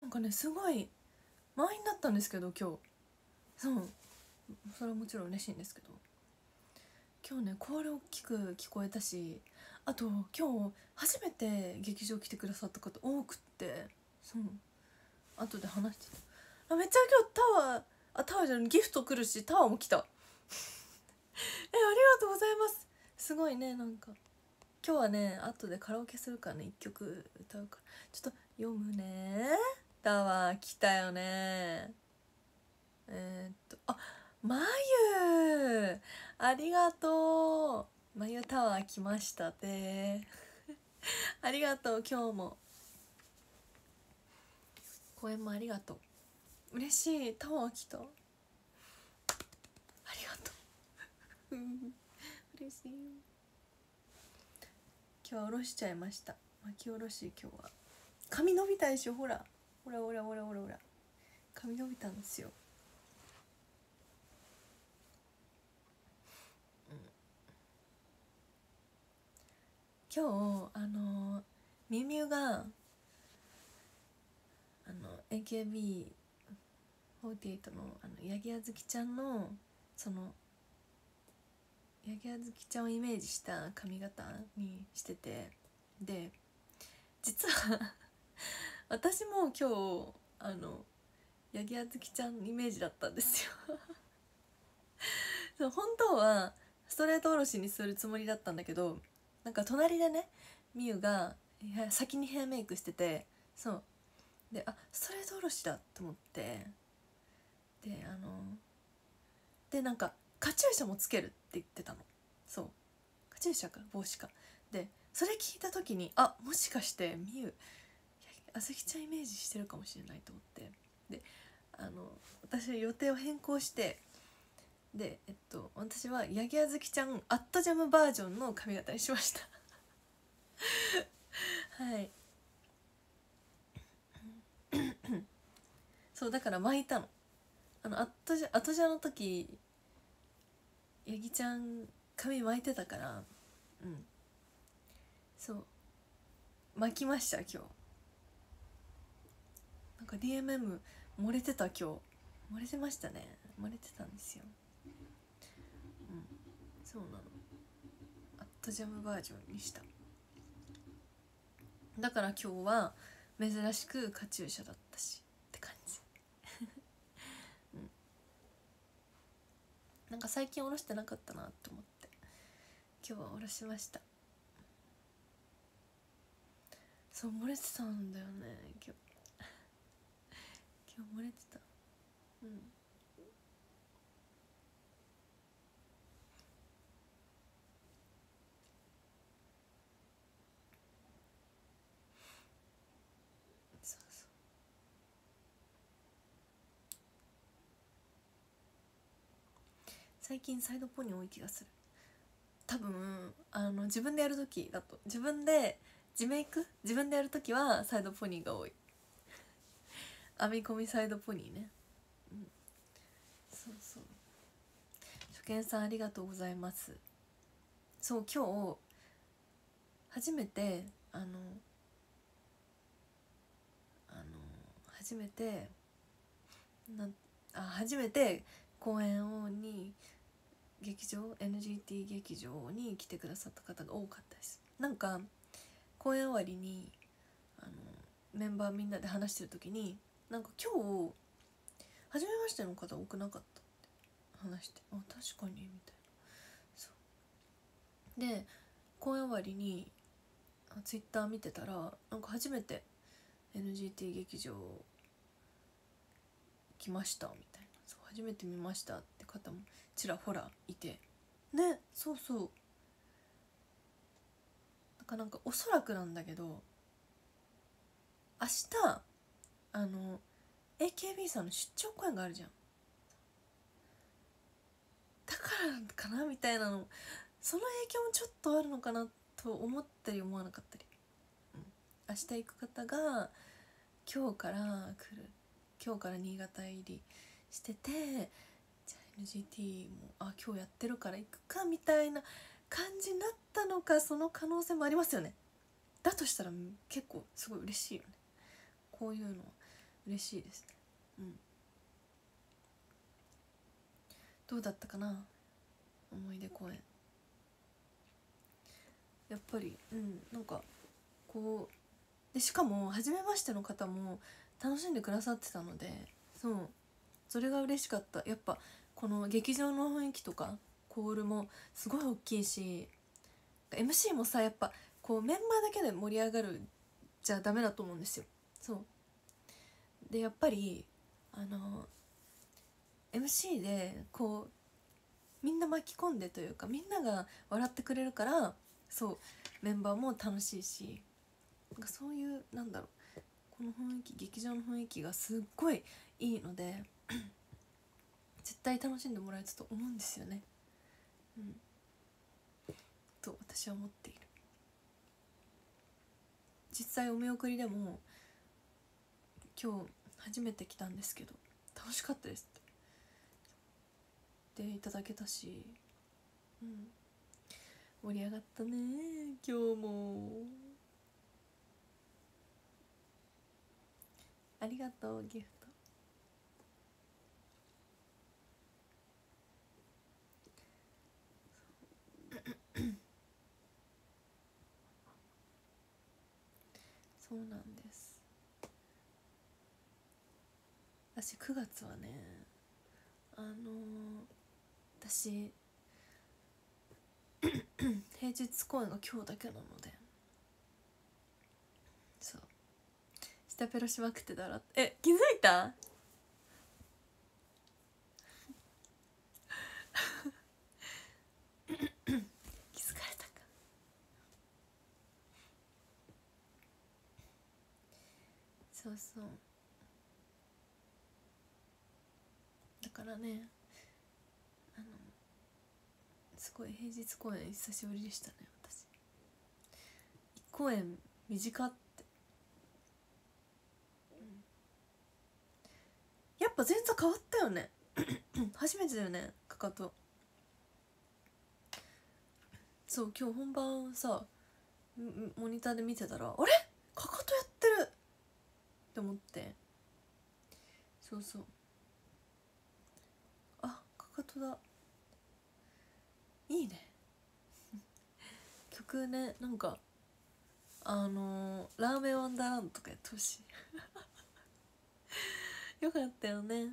なんかねすごい満員だったんですけど今日。そう、それはもちろん嬉しいんですけど、今日ね声大きく聞こえたし、あと今日初めて劇場来てくださった方多くって、そう後で話してた。めっちゃ今日タワーじゃないギフト来るし、タワーも来たありがとうございます。すごいね。なんか今日はね後でカラオケするからね、1曲歌うからちょっと読むね。タワー来たよね。まゆありがとう。まゆタワー来ましたってありがとう。今日も公演もありがとう。嬉しい。タワー来た。ありがとう嬉しい。今日は下ろしちゃいました。巻き下ろし。今日は髪伸びたでしょ。ほらほらほらほらほらほら、髪伸びたんですよ。今日ミュウミュウがAKB48 の八木あずきちゃんのその八木あずきちゃんをイメージした髪型にしてて、で実は私も今日八木あずきちゃんイメージだったんですよそう本当はストレートおろしにするつもりだったんだけど、なんか隣でねみゆが先にヘアメイクしてて、そうでストレートおろしだと思って、ででなんかカチューシャもつけるって言ってたの。そうカチューシャか帽子かで、それ聞いた時にもしかしてみゆあずきちゃんイメージしてるかもしれないと思って、で私は予定を変更して、で私は八木あずきちゃんアットジャムバージョンの髪型にしましたはいそうだから巻いたの。アットジャの時八木ちゃん髪巻いてたから、そう巻きました今日。なんか DMM 漏れてた。今日漏れてましたね。漏れてたんですよ。そうなの。アットジャムバージョンにした。だから今日は珍しくカチューシャだったしって感じなんか最近おろしてなかったなと思って今日はおろしました。そう漏れてたんだよね今日漏れてた。そうそう。最近サイドポニー多い気がする。多分自分でやる時だと、自分で自メイク自分でやる時はサイドポニーが多い。編み込みサイドポニーね。そうそう。初見さんありがとうございます。そう今日初めて初めて初めて公演にNGT 劇場に来てくださった方が多かったです。なんか公演終わりにメンバーみんなで話してる時に、なんか今日初めましての方多くなかったって話して、確かにみたいな。そうで公演終わりにツイッター見てたら、なんか初めて NGT 劇場来ましたみたいな、そう初めて見ましたって方もちらほらいてね。そうそう。なんかおそらくなんだけど、明日AKB さんの出張公演があるじゃん。だからかなみたいなの、その影響もちょっとあるのかなと思ったり思わなかったり、明日行く方が今日から来る、今日から新潟入りしてて、じゃあ NGT も今日やってるから行くかみたいな感じになったのか、その可能性もありますよね。だとしたら結構すごい嬉しいよね、こういうのは。 嬉しいですね。うん、どうだったかな、思い出公演。やっぱりなんかこうで、しかも初めましての方も楽しんでくださってたので、それが嬉しかった。やっぱこの劇場の雰囲気とかコールもすごい大きいし、 MC もさ、やっぱこうメンバーだけで盛り上がるじゃダメだと思うんですよ。でやっぱりMC でこうみんな巻き込んでというか、みんなが笑ってくれるから、メンバーも楽しいし、なんかそういうなんだろう、この雰囲気、劇場の雰囲気がすっごいいいので絶対楽しんでもらえたと思うんですよね。と私は思っている。実際お見送りでも今日初めて来たんですけど楽しかったですっていただけたし、盛り上がったね今日も。ありがとうギフト。そうなんです。私9月はね、私平日公演が今日だけなので、下ペロしまくってたら、気づいた？気づかれたか。そうだからね、すごい平日公演久しぶりでしたね。私1公演短って、やっぱ全然変わったよね初めてだよね、かかと。今日本番さモニターで見てたら、あれかかとやってるって思って、あ、かかとだ、いいね曲ね、なんかラーメンワンダーランドとかやってほしいよかったよね。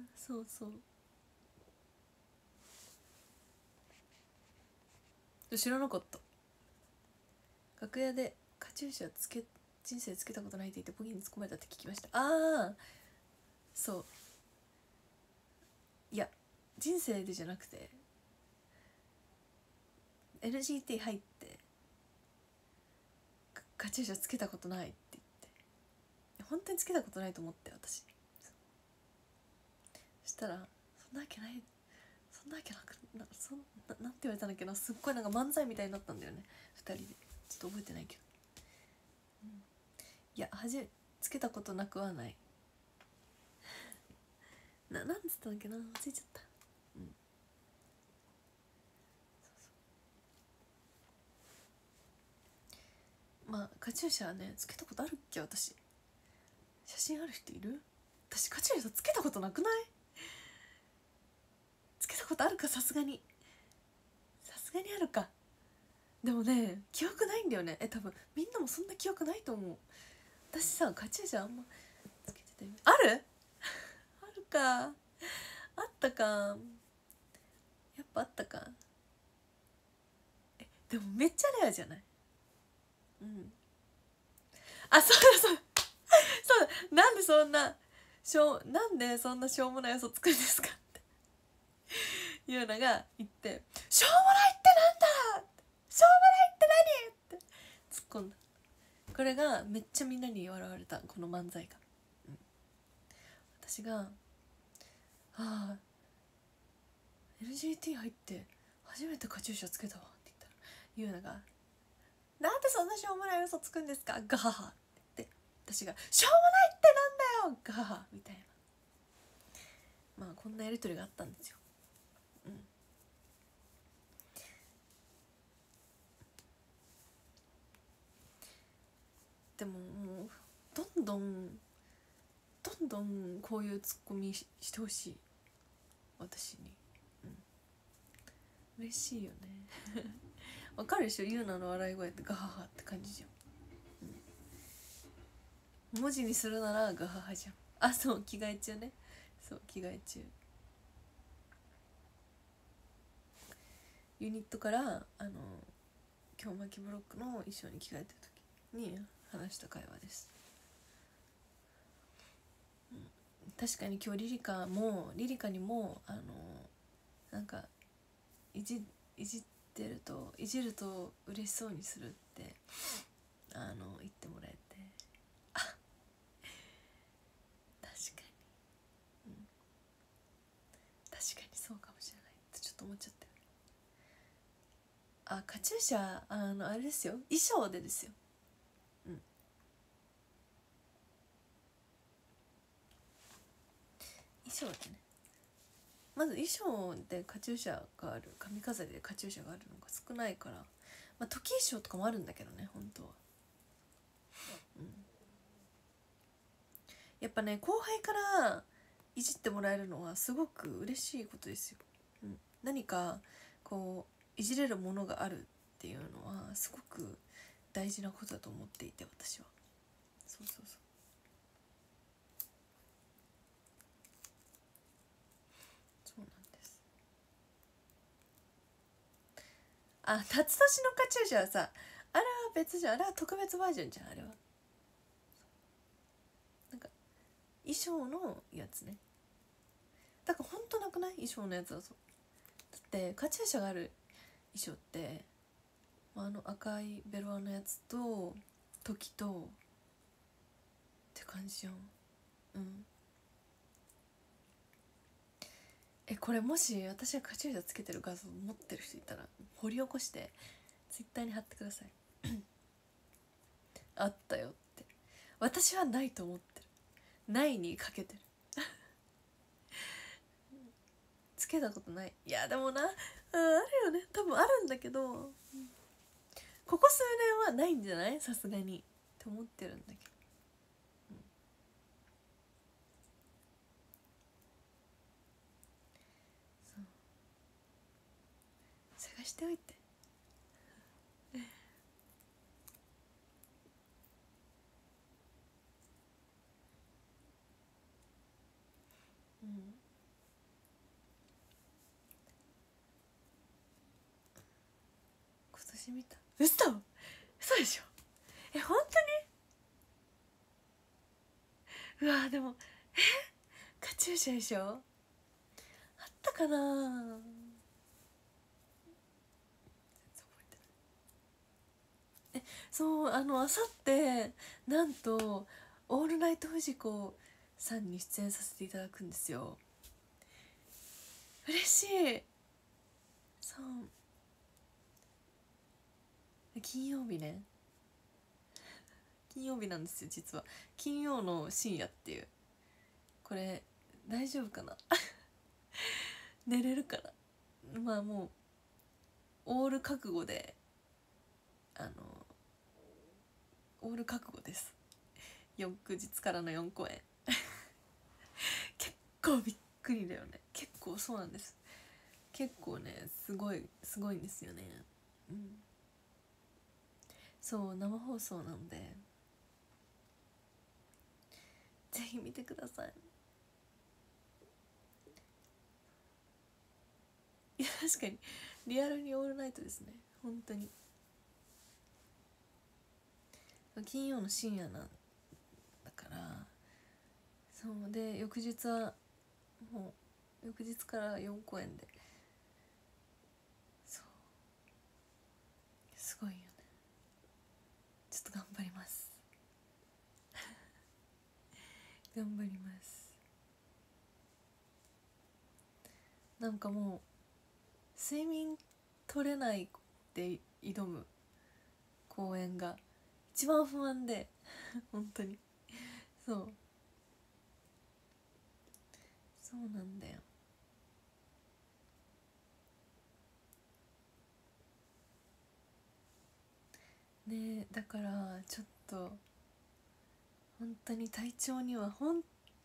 知らなかった。楽屋でカチューシャ人生つけたことないって言ってボギーに突っ込まれたって聞きました。いや人生でじゃなくて NGT 入ってカチューシャつけたことないって言って、本当につけたことないと思って私。そしたらそんなわけない、そんなわけなくなんて言われたんだっけな、すっごいなんか漫才みたいになったんだよね2人で。ちょっと覚えてないけど、いやつけたことなくはないなんつったんだっけな、忘れちゃった。まあカチューシャはねつけたことあるっけ。私写真ある人いる？私カチューシャつけたことなくない？つけたことあるか、さすがにあるか。でもね記憶ないんだよね。多分みんなもそんな記憶ないと思う。私さカチューシャあんまつけてたよね。あるあるか、あったか、やっぱあったか。でもめっちゃレアじゃない？あ、そうだ、なんでそんなしょうもない嘘つくんですかってゆうなが言って、しょうもないってなんだ、しょうもないって何って突っ込んだ。これがめっちゃみんなに笑われた、この漫才が。私がNGT 入って初めてカチューシャつけたわって言ったら、ゆうながなんでそんなしょうもない嘘つくんですかガハハって言って、私がしょうもないってなんだよガハハみたいな、まあこんなやりとりがあったんですよ。でももうどんどんどんどんこういうツッコミしてほしい私に、嬉しいよねわかるでしょ、ゆうなの笑い声ってガハハって感じじゃん、文字にするならガハハじゃん。あ、そう着替え中ね、そう着替え中。ユニットから京巻ブロックの衣装に着替えてる時に話した会話です、確かに今日リリカにもなんかいじると嬉しそうにするって言ってもらえて、あ、確かに、確かにそうかもしれないってちょっと思っちゃってる。あ、カチューシャあれですよ、衣装でですよ、衣装でね、まず衣装でカチューシャがある、髪飾りでカチューシャがあるのが少ないから、まあ、時衣装とかもあるんだけどね本当は、やっぱね後輩からいじってもらえるのはすごく嬉しいことですよ、何かこういじれるものがあるっていうのはすごく大事なことだと思っていて、私はそうそうそう、そうなんです。あ、辰年のカチューシャはさ、あれは別じゃん、あれは特別バージョンじゃん、あれはなんか衣装のやつね、だからほんとなくない、衣装のやつだと。だってカチューシャがある衣装って赤いベロアのやつと時とって感じじゃん。これもし私がカチューシャつけてる画像持ってる人いたら掘り起こしてツイッターに貼ってくださいあったよって。私はないと思ってる、ないにかけてるつけたことない。いやでもな、あるよね、多分あるんだけど、ここ数年はないんじゃない、さすがにって思ってるんだけど、そう探しておいて今年見た、嘘でしょ、本当に、うわでもカチューシャでしょ、あったかな、そうあさってなんとオールナイトフジコさんに出演させていただくんですよ。嬉しい。そう金曜日ね、金曜日なんですよ実は。金曜の深夜っていう、これ大丈夫かな寝れるかな、まあもうオール覚悟でオール覚悟です。翌日からの4公演結構びっくりだよね。結構そうなんです、結構ねすごいんですよね。そう生放送なんでぜひ見てください。いや確かにリアルにオールナイトですね本当に。金曜の深夜なんだから、そうで翌日はもう翌日から4公演で、そうすごいよね。ちょっと頑張ります頑張ります。なんかもう睡眠取れないで挑む公演が一番不安で本当にそうなんだよね。だからちょっと本当に体調には本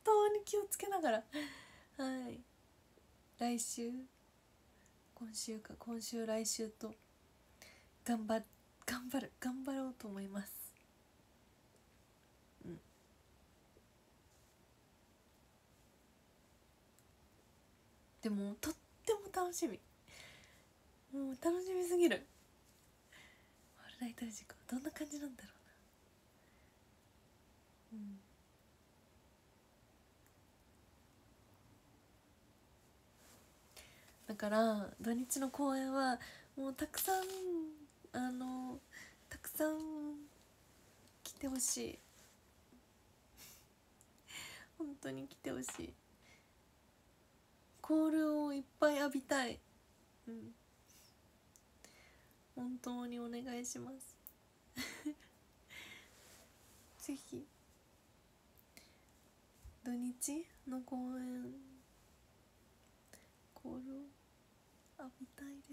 けながらはい、来週今週来週と頑張ろうと思います。うん、でもとっても楽しみ、もう楽しみすぎる。オールナイトラジコどんな感じなんだろうな。だから土日の公演はもうたくさん来てほしい。本当に来てほしい。コールをいっぱい浴びたい。本当にお願いします。ぜひ土日の公演コールを浴びたいです。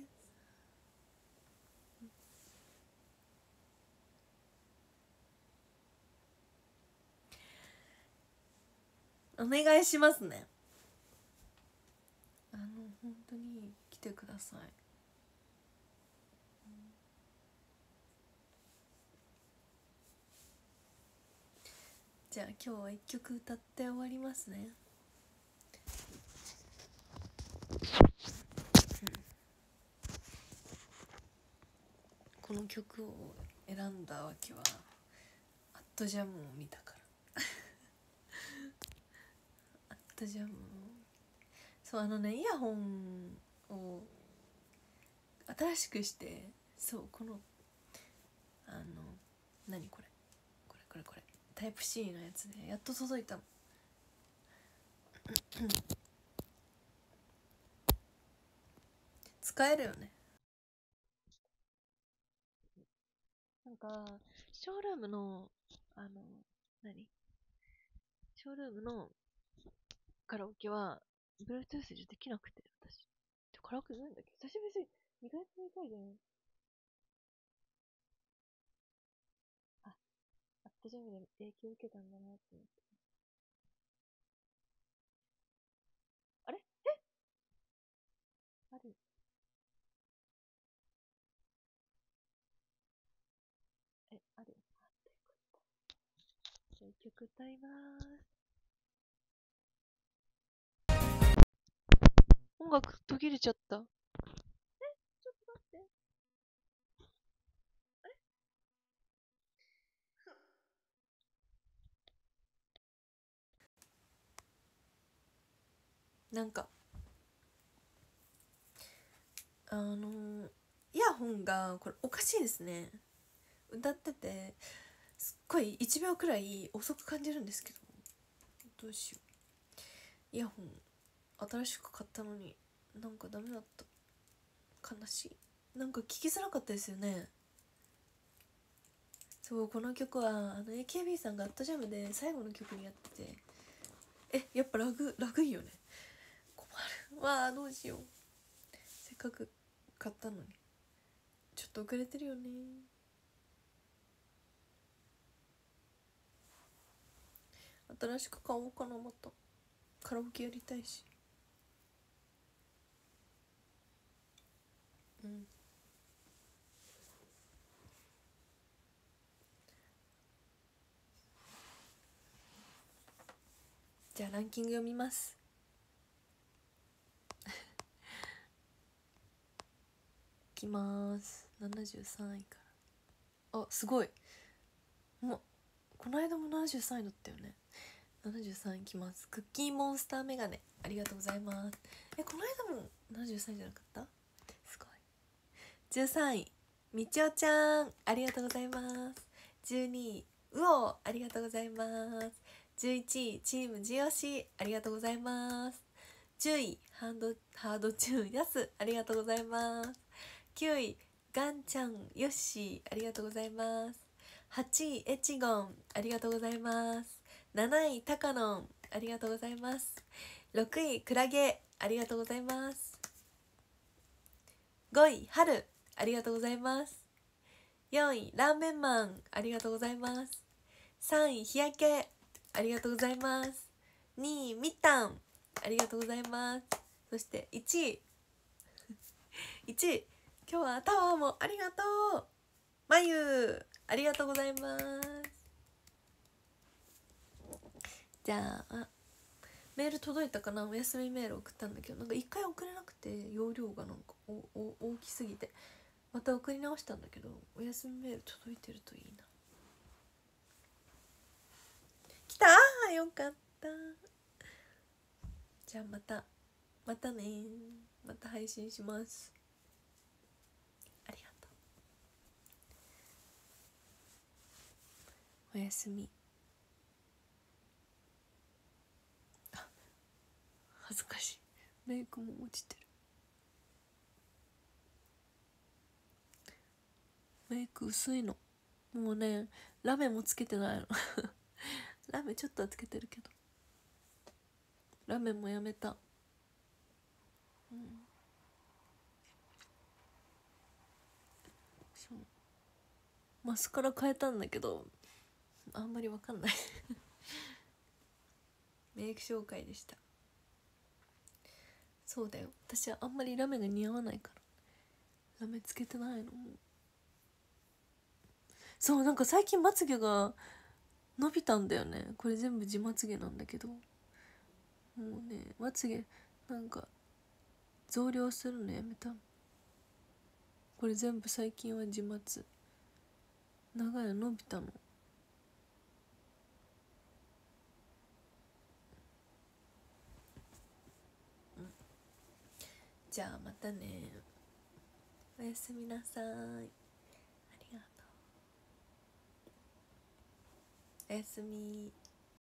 お願いしますね。本当に来てください。じゃあ今日は1曲歌って終わりますね。この曲を選んだわけはアットジャムを見たからアットジャムをそうイヤホンを新しくして、そうこの何これタイプ C のやつでやっと届いたの使えるよね。なんかショールームのショールームのカラオケは Bluetooth じゃできなくて、私カラオケなんだっけ、久しぶりに意外と2回じゃない。あ、アットジャムで影響受けたんだなって思って。あれあるあるじゃあ1曲歌います。音楽途切れちゃった。ちょっと待って。あれなんかイヤホンがこれおかしいですね。歌っててすっごい1秒くらい遅く感じるんですけど、どうしよう。イヤホン新しく買ったのになんかダメだった。悲しい。なんか聞きづらかったですよね。そう、この曲はAKB さんがアットジャムで最後の曲にやってて、やっぱラグいよね。困るわあ、どうしよう。せっかく買ったのにちょっと遅れてるよね。新しく買おうかな。またカラオケやりたいし。じゃあランキング読みますいきます。73位から、あ、すごい。もうこの間も73位だったよね。73位いきます。クッキーモンスターメガネ、ありがとうございます。この間も73位じゃなかった？すごい。13位みちおちゃん、ありがとうございます。12位うお、ありがとうございます。11位チームジオシ、ありがとうございます。10位ハードチューンやす、ありがとうございます。9位ガンちゃんよっしー、ありがとうございます。8位エチゴン、ありがとうございます。7位タカノン、ありがとうございます。6位クラゲ、ありがとうございます。5位春、ありがとうございます。4位ラーメンマン、ありがとうございます。3位日焼け、ありがとうございます。 2位みったん、ありがとうございます。そして1位1位、今日はタワーもありがとう、まゆありがとうございます。じゃあメール届いたかな。お休みメール送ったんだけど、なんか1回送れなくて、容量がなんか大きすぎてまた送り直したんだけど、お休みメール届いてるといいな。来たー、よかった。じゃあまたね、また配信します。ありがとう。おやすみ。恥ずかしい、メイクも落ちてる。メイク薄いの。もうね、ラメもつけてないのラメちょっとはつけてるけど、ラメもやめた。そう、マスカラ変えたんだけどあんまりわかんないメイク紹介でした。そうだよ、私はあんまりラメが似合わないからラメつけてないの。そう、なんか最近まつげが伸びたんだよね。これ全部地まつげなんだけど、もうね、まつげなんか増量するのやめた。これ全部最近は地まつ、長いの伸びたの。じゃあまたね、おやすみなさい。ありがとう。おやすみ。